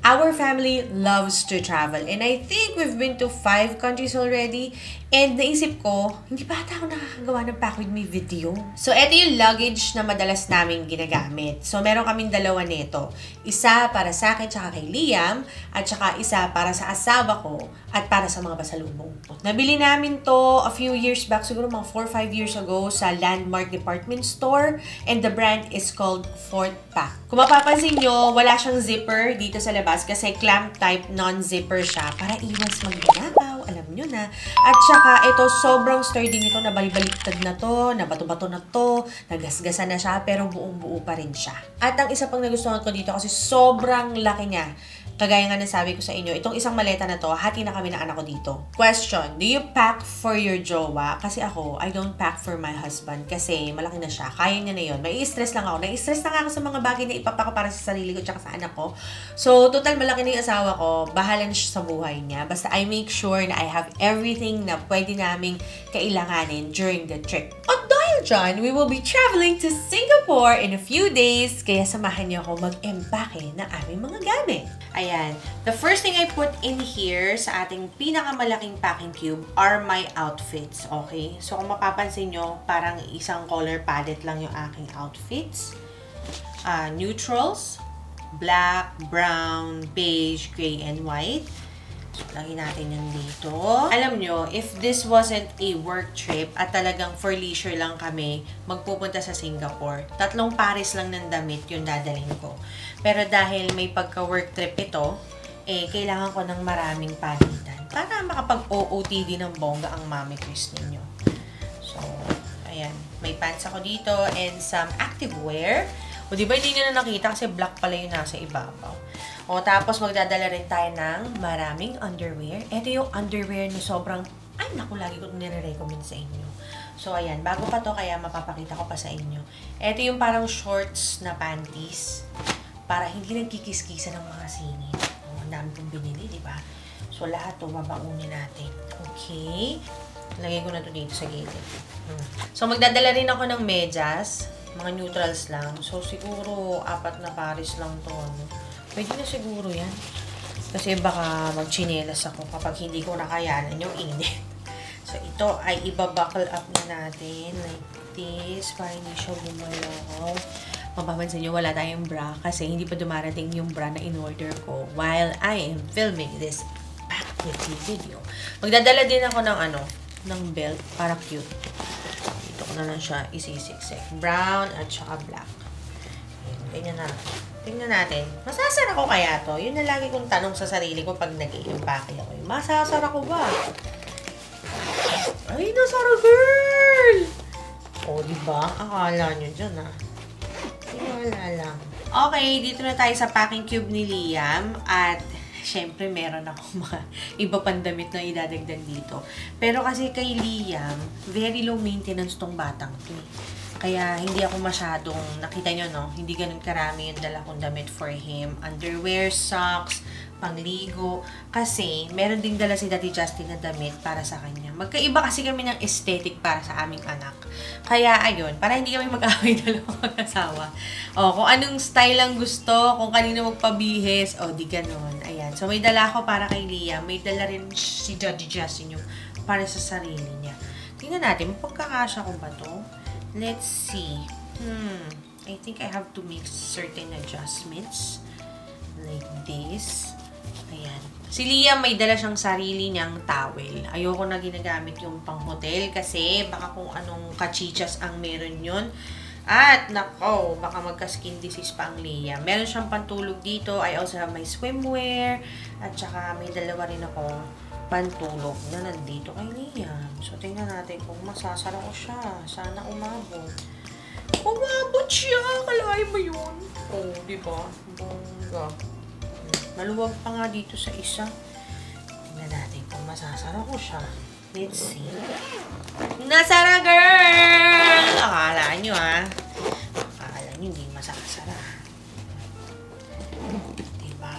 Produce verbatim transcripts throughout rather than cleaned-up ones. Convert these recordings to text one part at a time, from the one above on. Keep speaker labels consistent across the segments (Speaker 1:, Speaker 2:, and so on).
Speaker 1: Our family loves to travel and I think we've been to five countries already. And naisip ko, hindi pa ata ako nakakagawa ng pack with me video. So, eto yung luggage na madalas namin ginagamit. So, meron kaming dalawa nito. Isa para sa akin tsaka kay Liam, at tsaka isa para sa asawa ko at para sa mga pasalubong. Nabili namin to a few years back, siguro mga four or five years ago sa Landmark Department Store, and the brand is called Fort Pack. Kung mapapansin nyo, wala siyang zipper dito sa labas kasi clamp type non-zipper siya para iwas magnanakaw, alam nyo na. At saka ito, sobrang sturdy nito, nabalibaliktad na to, nabato-bato na to, nagasgasa na siya, pero buong-buo pa rin siya. At ang isa pang nagustuhan ko dito kasi sobrang laki niya. Kagaya nga nasabi ko sa inyo, itong isang maleta na to, hati na kami ng anak ko dito. Question, do you pack for your jowa? Kasi ako, I don't pack for my husband kasi malaki na siya. Kaya niya na yun. May stress lang ako. Nai-stress na nga ako sa mga bagay na ipapak ko para sa sarili ko at sa anak ko. So, total malaki na yung asawa ko. Bahala na siya sa buhay niya. Basta I make sure na I have everything na pwede naming kailanganin during the trip. At dahil dyan, we will be traveling to Singapore in a few days. Kaya samahan niyo ako mag-empake ng aming mga gamit. Ayan. The first thing I put in here sa ating pinakamalaking packing cube are my outfits. Okay? So, kung mapapansin nyo, parang isang color palette lang yung aking outfits. Uh, neutrals, black, brown, beige, gray, and white. So, lagyan natin yan dito. Alam nyo, if this wasn't a work trip at talagang for leisure lang kami magpupunta sa Singapore, tatlong pares lang ng damit yung dadalhin ko. Pero dahil may pagka-work trip ito, eh, kailangan ko ng maraming palitan para makapag-O O T D ng bongga ang Mami Chris ninyo. So, ayan. May pants ako dito and some activewear. O, di ba hindi nyo na nakita kasi black pala yung nasa ibabaw. O, tapos magdadala rin tayo ng maraming underwear. Ito yung underwear na sobrang, ay naku, lagi ko nire-recommend sa inyo. So, ayan. Bago pa to, kaya mapapakita ko pa sa inyo. Ito yung parang shorts na panties para hindi nagkikis-kisa ng mga singit. O, ang dami kong binili, di ba? So, lahat to babaunin natin. Okay. Lagay ko na to dito sa gilid. Hmm. So, magdadala rin ako ng medyas. Mga neutrals lang. So, siguro, apat na pares lang to. Ano? Pwede na siguro yan. Kasi baka mag-chinelas ako kapag hindi ko nakayanan yung init. So, ito ay iba-buckle up na natin. Like this. Para hindi siya gumalaw. Mapapansin nyo, wala tayong bra kasi hindi pa dumarating yung bra na in-order ko while I am filming this pack with you video. Magdadala din ako ng ano, ng belt para cute. Dito ko na lang siya isisiksik. Brown at saka black. Tingnan natin. Tingnan natin. Masasara ko kaya to? Yun na lagi kong tanong sa sarili ko pag nag-i-empake ako. Masasara ko ba? Ay, nasara girl! O, diba? Akala nyo dyan ah. Wala lang. Okay, dito na tayo sa packing cube ni Liam. At, syempre, meron ako mga iba pang damit na idadagdag dito. Pero kasi kay Liam, very low maintenance tong batang to. Kaya, hindi ako masyadong, nakita nyo, no? Hindi ganun karami yung dala kong damit for him. Underwear, socks, pangligo. Kasi, meron ding dala si Daddy Justin na damit para sa kanya. Magkaiba kasi kami ng aesthetic para sa aming anak. Kaya, ayun, para hindi kami mag-away dalawang mag-asawa. O, kung anong style ang gusto, kung kanino magpabihis, o, di ganun. Ayan. So, may dala ako para kay Liam. May dala rin si Daddy Justin yung para sa sarili niya. Tingnan natin, magkakasya ko ba to? Let's see. Hmm. I think I have to make certain adjustments. Like this. Ayan. Si Liam may dala siyang sarili niyang towel. Ayoko na ginagamit yung pang hotel kasi baka kung anong kachichas ang meron yun. At, nako, baka magka-skin disease pa ang Liam. Meron siyang pantulog dito. I also have my swimwear. At saka may dalawa rin ako pantulog na nandito kay Liam. So, tingnan natin kung masasara ko siya. Sana umabot. Umabot siya! Kalahin mo yun. Oh, diba? Bongga. Maluwag pa nga dito sa isa. Tingnan natin kung masasara ko siya. Let's see. Nasara, girl! Akala nyo, ha? Akala nyo, hindi masasara. Diba?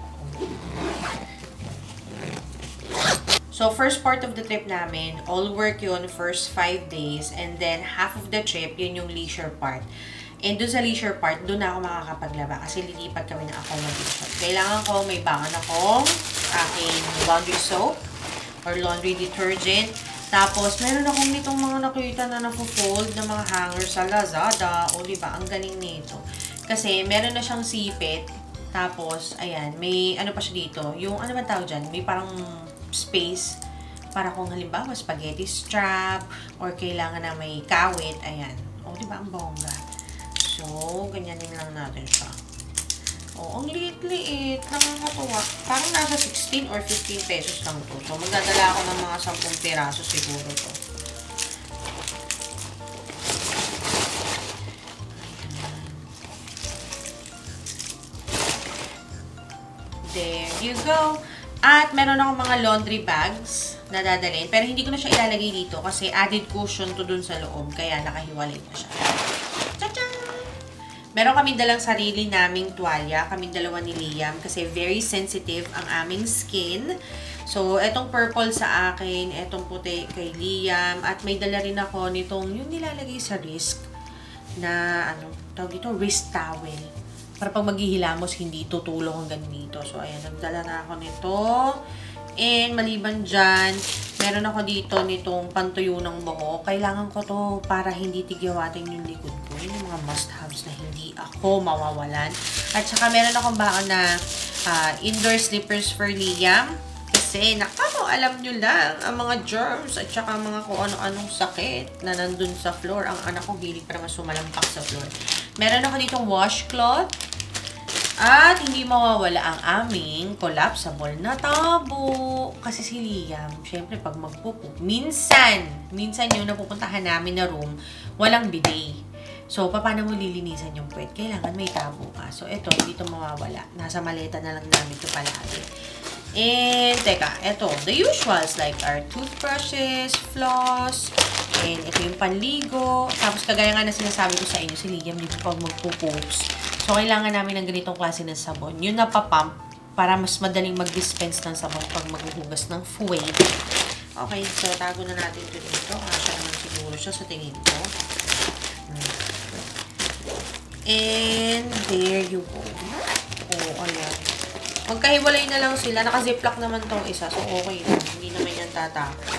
Speaker 1: So, first part of the trip namin, all work yun, first five days, and then half of the trip, yun yung leisure part. And dun sa leisure part, dun na ako makakapaglaba kasi lilipat kami ng accommodation. Kailangan ko, may bangan akong aking laundry soap or laundry detergent. Tapos, meron akong nitong mga nakita na napo-fold na mga hangers sa Lazada. O, diba? Ang galing nito. Kasi, meron na siyang sipit. Tapos, ayan, may ano pa siya dito. Yung, ano ba tawag dyan? May parang space para kung halimbawa, spaghetti strap or kailangan na may kawit. Ayan. O, diba? Ang bongga. So, ganyanin lang natin siya. Oh, ang liit-liit. Nakakatuwa. Parang nasa sixteen or fifteen pesos lang to. So, magdadala ako ng mga ten piraso siguro to. There you go. At meron akong mga laundry bags na dadalhin. Pero hindi ko na siya ilalagay dito kasi added cushion to dun sa loob. Kaya nakahiwalay na siya. Meron kami dalang sarili naming tuwalya, kaming dalawa ni Liam, kasi very sensitive ang aming skin. So, etong purple sa akin, etong puti kay Liam, at may dala rin ako nitong yung nilalagay sa wrist na, ano, tawag dito, wrist towel. Para pag maghihilamos, hindi tutulong hanggang dito. So, ayan, nagdala na ako nito. And, maliban dyan, meron ako dito nitong pantuyo ng buhok. Kailangan ko to para hindi tigyawatin yung likod ko. Yun yung mga must-haves na hindi ako mawawalan. At saka meron akong baon na uh, indoor slippers for Liam. Kasi, nakako, alam nyo lang, ang mga germs at saka mga kung ano-anong sakit na nandun sa floor. Ang anak ko, hilig para mas sumalampak sa floor. Meron ako ditong washcloth. At hindi mawawala ang aming collapsible na tabo. Kasi si Liam, syempre pag magpupo, minsan, minsan yung napupuntahan namin na room, walang bidet. So, paano mo lilinisan yung puwet? Kailangan may tabo ka. So, ito, hindi ito mawawala. Nasa maleta na lang namin ito palagi. And, teka, ito, the usuals like our toothbrushes, floss, and ito yung panligo. Tapos, kagaya nga na sinasabi ko sa inyo, si Liam, dito pag magpupoops. So, kailangan namin ng ganitong klase ng sabon. Yung napapump para mas madaling mag-dispense ng sabon pag maghuhugas ng fuet. Okay, so tago na natin ito dito. Kasya naman siguro siya sa tingin ko. And there you go. Oh, ayan. Magkahiwalay na lang sila. Naka-ziplock naman tong isa. So, okay lang. Hindi naman yan tatapos.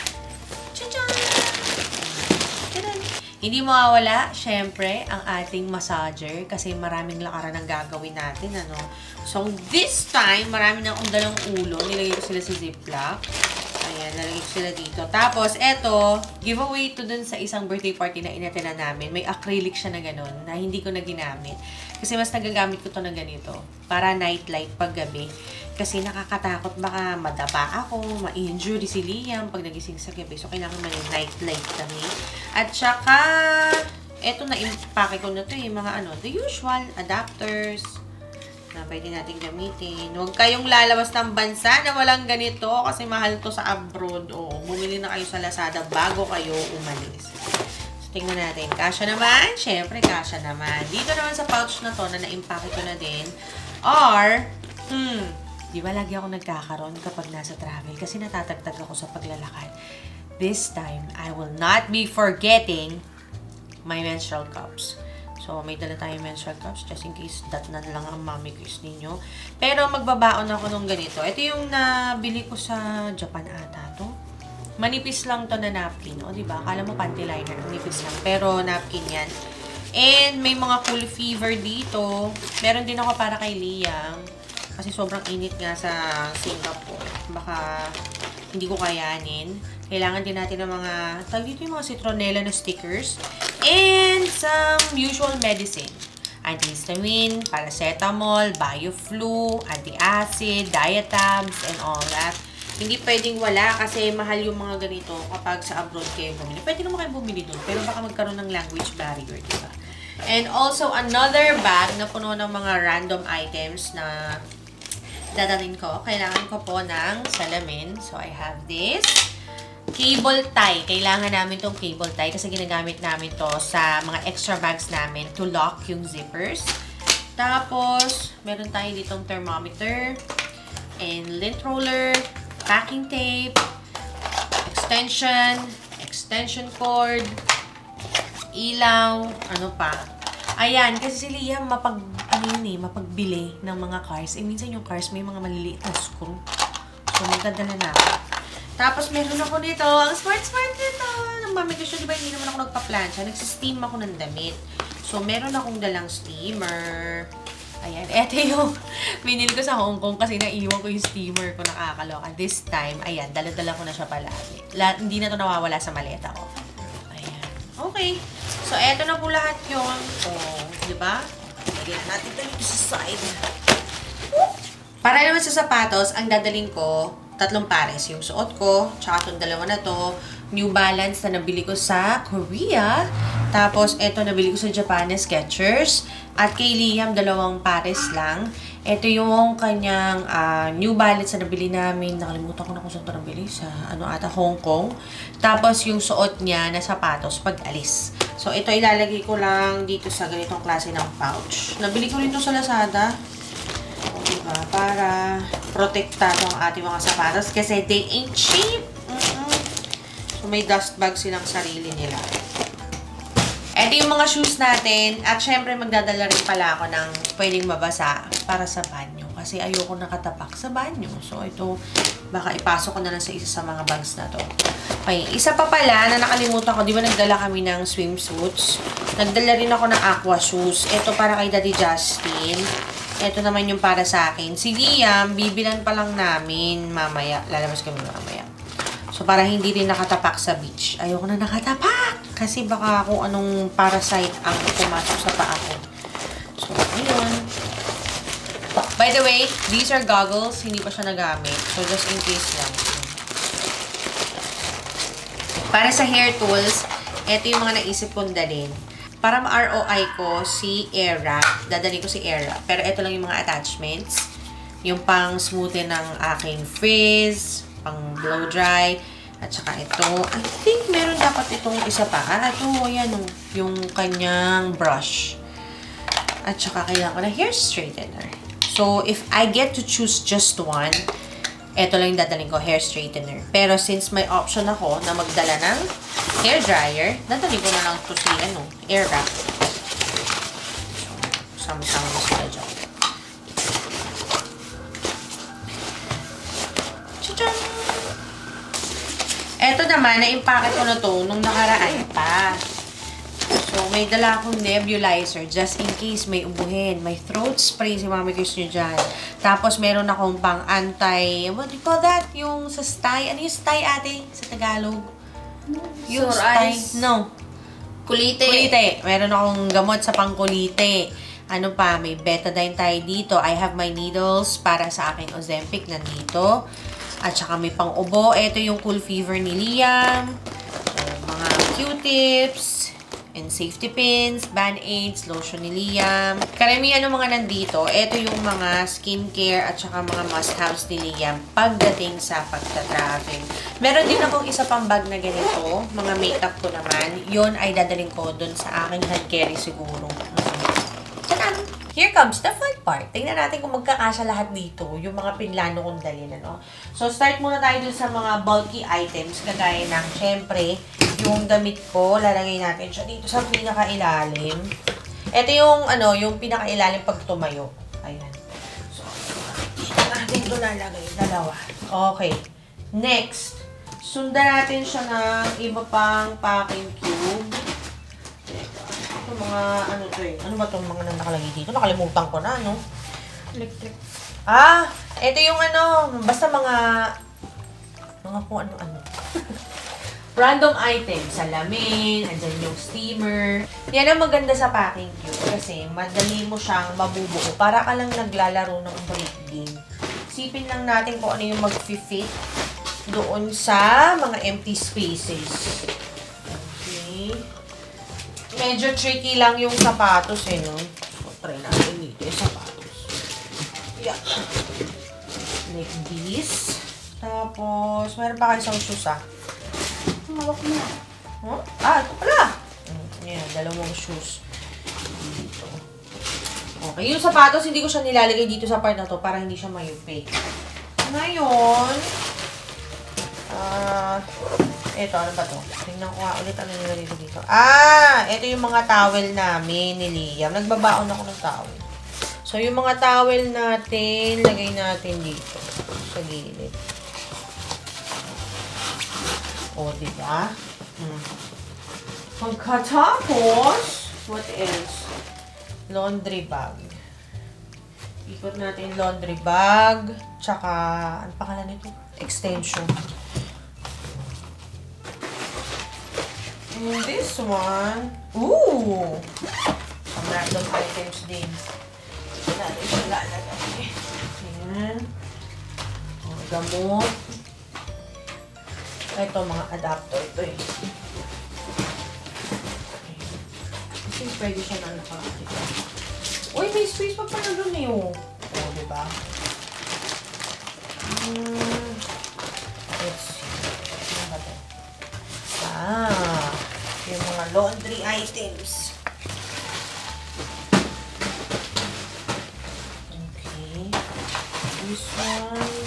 Speaker 1: Hindi mawawala, syempre, ang ating massager kasi maraming lakaran ang gagawin natin, ano. So, this time, marami na akong dalang ulo. Nilagay ko sila sa ziplock. Ayan, nalagay ko sila dito. Tapos, eto, giveaway to dun sa isang birthday party na inattend namin. May acrylic siya na ganun, na hindi ko na ginamit. Kasi mas nagagamit ko to na ganito. Para nightlight paggabi. Kasi nakakatakot, baka madapa ako, ma-injury si Liam pag nagising sa gabi. So, kailangan may nightlight kami. At saka, eto na, impake ko na to yung mga ano, the usual adapters na pwede natin gamitin. Huwag kayong lalabas ng bansa na walang ganito kasi mahal to sa abroad. O, bumili na kayo sa Lazada bago kayo umalis. So, tingnan natin. Kasya naman? Siyempre, kasya naman. Dito naman sa pouch na to na na-impake ko na din. Or, hmm, di ba lagi ako nagkakaroon kapag nasa travel kasi natatagtag ako sa paglalakad. This time, I will not be forgetting my menstrual cups. So, may dala tayong menstrual cups just in case dat na lang ang mami quiz ninyo. Pero magbabaon ako nung ganito. Ito yung nabili ko sa Japan ata to. Manipis lang to na napkin. O, diba? Akala mo panty liner. Manipis lang. Pero napkin yan. And may mga cool fever dito. Meron din ako para kay Liam. Kasi sobrang init nga sa Singapore. Baka hindi ko kayanin. Kailangan din natin ng mga, tawag dito yung mga citronella na stickers. And some usual medicine. Antihistamine, paracetamol, bioflu, anti-acid, diatabs, and all that. Hindi pwedeng wala kasi mahal yung mga ganito kapag sa abroad kayo bumili. Pwede naman kayo bumili doon, pero baka magkaroon ng language barrier, diba? And also, another bag na puno ng mga random items na dadalhin ko. Kailangan ko po ng salamin. So, I have this. Cable tie. Kailangan namin tong cable tie kasi ginagamit namin to sa mga extra bags namin to lock yung zippers. Tapos, meron tayo ditong thermometer and lint roller, packing tape, extension, extension cord, ilaw, ano pa. Ayan, kasi si Liam mapag, ano yun eh, mapagbili ng mga cars. Eh, minsan yung cars may mga maliliit na screw. So, magdadala na ako. Tapos, meron ako dito. Ang smart-smart nito. Nang mami ko siya, di ba, hindi naman ako nagpa-plancha. Nagsisteam ako ng damit. So, meron akong dalang steamer. Ayan. Ito yung binili ko sa Hong Kong kasi naiwan ko yung steamer ko, nakakaloka. This time, ayan, dala-dala ko na siya palagi. La hindi na to nawawala sa maleta ko. Ayan. Okay. So, eto na po lahat yun. Oh, di ba? Lagyan natin dito sa side. Para naman sa sapatos, ang dadaling ko, tatlong pares. Yung suot ko, tsaka itong dalawa na to. New Balance na nabili ko sa Korea. Tapos, eto nabili ko sa Japan na Skechers. At kay Liam, dalawang pares lang. Ito yung kanyang uh, New Balance na nabili namin. Nakalimutan ko na kung saan ito nabili. Sa ano ata, Hong Kong. Tapos, yung suot niya na sapatos pag alis. So, ito ilalagay ko lang dito sa ganitong klase ng pouch. Nabili ko rin ito sa Lazada. O, diba? Para protektado ang ating mga sapatos. Kasi they ain't cheap. Mm-mm. So, may dust bag silang sarili nila. Ito yung mga shoes natin. At syempre, magdadala rin pala ako ng pwedeng mabasa para sa banyo. Kasi ayoko nakatapak sa banyo. So, ito, baka ipasok ko na lang sa isa sa mga bags na to. Okay, isa pa pala na nakalimutan ko. Di ba nagdala kami ng swimsuits? Nagdala rin ako ng aqua shoes. Ito para kay Daddy Justin. Ito naman yung para sa akin. Si Liam, bibilan pa lang namin mamaya. Lalabas kami mamaya. So, para hindi rin nakatapak sa beach. Ayoko na nakatapak! Kasi baka kung anong parasite ang pumasok sa paa ko. So, ayun. By the way, these are goggles. Hindi pa siya nagamit. So, just in case lang. Para sa hair tools, ito yung mga naisip kong dalhin. Para ma-R O I ko si Airwrap. Dadalhin ko si Airwrap. Pero ito lang yung mga attachments. Yung pang smoothen ng aking frizz, pang blow dry, at saka ito. I think meron dapat itong isa pa. Ah, ito, yan, yung kanyang brush. At saka kailangan ko na hair straightener. So, if I get to choose just one, ito lang yung dadalhin ko, hair straightener. Pero since may option ako na magdala ng hair dryer, dadalhin ko na lang ito si, ano, Airwrap. So, sama-sama na sila dyan. Tcha-chan! Ito naman, na-impake ko na to nung nakaraan pa. So, may dala akong nebulizer just in case may ubuhin. May throat spray si Mami Chris nyo dyan. Tapos, meron akong pang anti, what do you call that? Yung sa stye. Ano yung stye, ate? Sa Tagalog? Yung stye. No.
Speaker 2: Kulite.
Speaker 1: Kulite. Meron akong gamot sa pangkulite. Ano pa? May betadine tayo dito. I have my needles para sa aking Ozempic nandito. At saka may pang-ubo. Ito yung Cool Fever ni Liam. Mga Q-tips. And safety pins, band-aids, lotion ni Liam. Karamihan ng mga nandito, ito yung mga skincare at saka mga must-haves ni Liam pagdating sa pagta-travel. Meron din akong isa pang bag na ganito, mga makeup ko naman. Yun ay dadaling ko dun sa aking hand carry siguro. Tanan! Here comes the fun part. Tingnan natin kung magkakasya lahat dito, yung mga pinlano kong dalhin, ano? So, start muna tayo dun sa mga bulky items, kagaya ng, syempre, yung damit ko, lalagay natin siya dito sa pinakailalim. Ito yung, ano, yung pinakailalim pag tumayo. Ayan. So, natin ito lalagay. Dalawa. Okay. Next, sundan natin siya ng iba pang packing cube. Ito mga, ano to eh. Ano ba itong mga nakalagay dito? Nakalimutan ko na, no?
Speaker 2: Electric.
Speaker 1: Ah! Ito yung ano, basta mga, mga kung ano-ano. Random items, salamin, andyan yung steamer. Yan ang maganda sa packing cube kasi madali mo siyang mabubuo para ka lang naglalaro ng break game. Isipin lang natin kung ano yung mag-fit doon sa mga empty spaces. Okay. Medyo tricky lang yung sapatos eh, no? So, try natin dito yung sapatos. Yeah. Like this. Tapos, meron pa kayo isang shoes ah.
Speaker 2: Hawak mo.
Speaker 1: Huh? Ah, ito pala. Ayan, dalawang shoes. Dito. Okay, yung sapatos, hindi ko siya nilalagay dito sa part na to para hindi siya mayupi. Ngayon, Ah, ito, ano ba to? Tingnan ko nga ulit ano nilagay ko dito. Ah, ito yung mga towel namin ni Liam. Nagbabaon ako ng towel. So, yung mga towel natin, lagay natin dito. Sa gilid. O, diba? Hmm. Pagkatapos, what else? Laundry bag. Ikot natin yung laundry bag. Tsaka, ano pangalan nito? Extension. And this one, ooh! Some random items din. Wala rin siya lalagay. Ayan. Mga gamot. Ito, mga adapter. Ito eh. I think pwede siya na nakakita. Uy, may space pa pala dun eh. Oh, oh diba? Hmm. Let's see. Ano ba ito? Ah, yung mga laundry items. Okay. This one.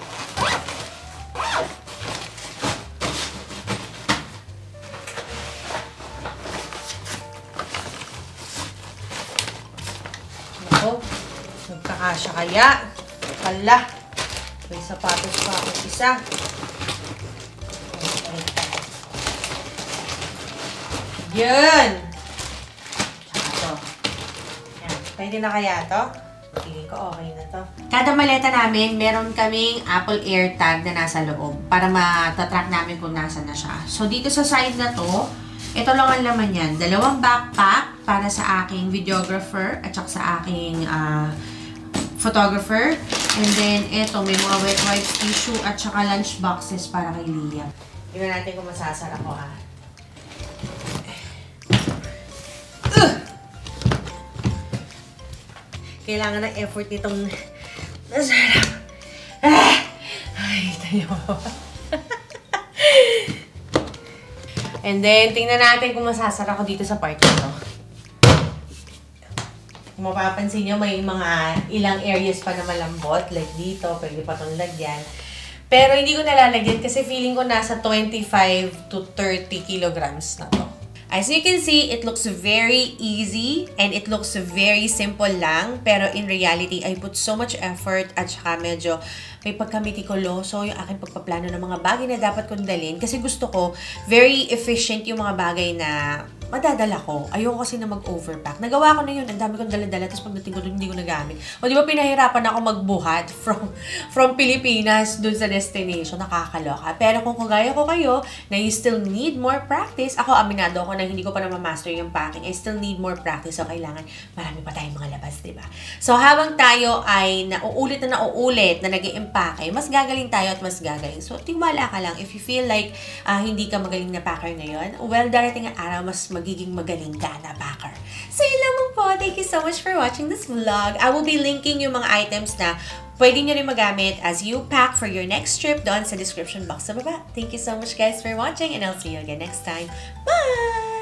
Speaker 1: Ako, nagkakasya kaya. Kala. May sapatos pa ako isa. Yan! Tsaka to. Yan. Pwede na kaya to? Tingin ko okay na to. Kada maleta namin, meron kaming Apple AirTag na nasa loob para matatrack namin kung nasa na siya. So, dito sa side na to, ito lang ang laman yan. Dalawang backpack para sa aking videographer at saka sa aking uh, photographer. And then, ito, may mga wet wipes, tissue at saka lunch boxes para kay Liam. Tingnan natin kung masasara ko ah. Kailangan ng effort nitong masarap. Ah! Ay, tayo. And then, tingnan natin kung masasara ko dito sa part nito. Kung mapapansin nyo, may mga ilang areas pa na malambot. Like dito, pwede pa itong lagyan. Pero hindi ko nalalagyan kasi feeling ko nasa twenty-five to thirty kilograms na to. As you can see, it looks very easy and it looks very simple lang. Pero in reality, I put so much effort at saka medyo may pagkamitikuloso yung aking pagpaplano ng mga bagay na dapat kong dalhin. Kasi gusto ko, very efficient yung mga bagay na madadala ko. Ayoko kasi na mag-overpack. Nagawa ko na yun. Ang dami kong dala-dala. Tapos pagdating ko doon, hindi ko nagamit. O di ba pinahirapan ako magbuhat from, from Pilipinas dun sa destination. Nakakaloka. Pero kung kagaya ko kayo, na you still need more practice, ako aminado ako na hindi ko pa na ma-master yung packing. I still need more practice. So kailangan marami pa tayong mga labas, di ba? So habang tayo ay nauulit na nauulit na nag-i-impake, mas gagaling tayo at mas gagaling. So tiwala ka lang. If you feel like uh, hindi ka magaling na packer ngayon, well, darating ang araw, mas magiging magaling ka na packer. So, yun lamang po. Thank you so much for watching this vlog. I will be linking yung mga items na pwede nyo rin magamit as you pack for your next trip doon sa description box sa baba. Thank you so much guys for watching and I'll see you again next time. Bye!